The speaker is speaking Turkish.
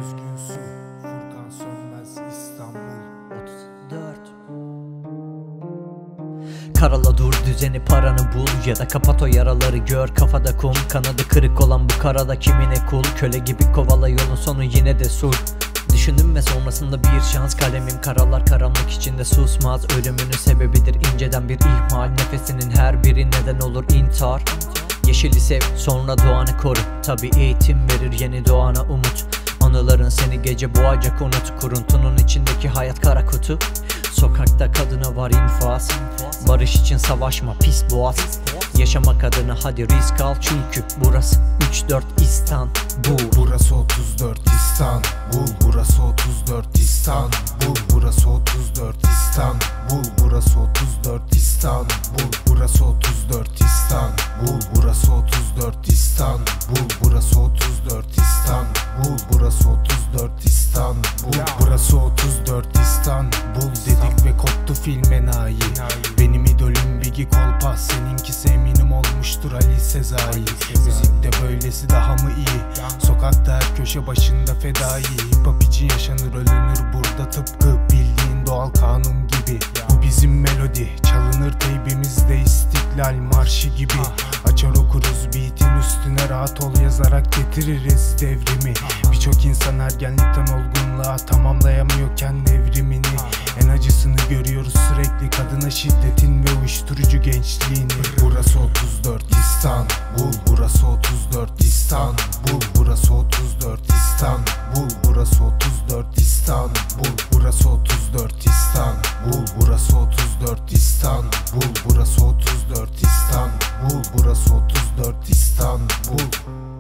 Özgün Su, Furkan Sönmez, İstanbul 34. Karala dur düzeni, paranı bul ya da kapat o yaraları, gör kafada kum. Kanadı kırık olan bu karada kimine kul, köle gibi kovala yolun sonu yine de sul. Düşündüm ve sonrasında bir şans, kalemim karalar karanlık içinde susmaz. Ölümünün sebebidir inceden bir ihmal, nefesinin her biri neden olur intihar. Yeşili sev sonra doğanı koru, tabi eğitim verir yeni doğana umut. Anıların seni gece boğacak unut, kuruntunun içindeki hayat kara kutu. Sokakta kadına var infaz, barış için savaşma pis boğaz. Yaşamak adına hadi risk al, çünkü burası 34 İstanbul. Burası 34 İstanbul. Burası 34 İstanbul. Burası 34 İstanbul. Burası 34 İstanbul. Burası 34 İstanbul. Burası 34 İstanbul. Burası 34 İstanbul. Burası 34 İstanbul. Burası 34 İstanbul dedik ve koptu film enayi. Benim idolüm Biggie Kolpa, seninkisi eminim olmuştur Ali Sezai. Müzikte böylesi daha mı iyi? Sokakta her köşe başında fedai. Hip hop için yaşanır ölünür burada, tıpkı bildiğin doğal kanun gibi. Bu bizim melodi, çalınır teybimizde İstiklal Marşı gibi. Açar okuruz beatin üstüne, rahat ol yazarak getiririz devrimi. Birçok insan ergenlikten olgunluğa tamamlayamıyorken evrimini. En acısını görüyoruz sürekli, kadına şiddetin ve uyuşturucu gençliğini. Burası 34 İstanbul. Burası 34 İstanbul. Burası 34 İstanbul. Burası 34 İstanbul. Burası 34 İstanbul. Burası 34 İstanbul. Burası 34 İstanbul. Burası 34 İstanbul.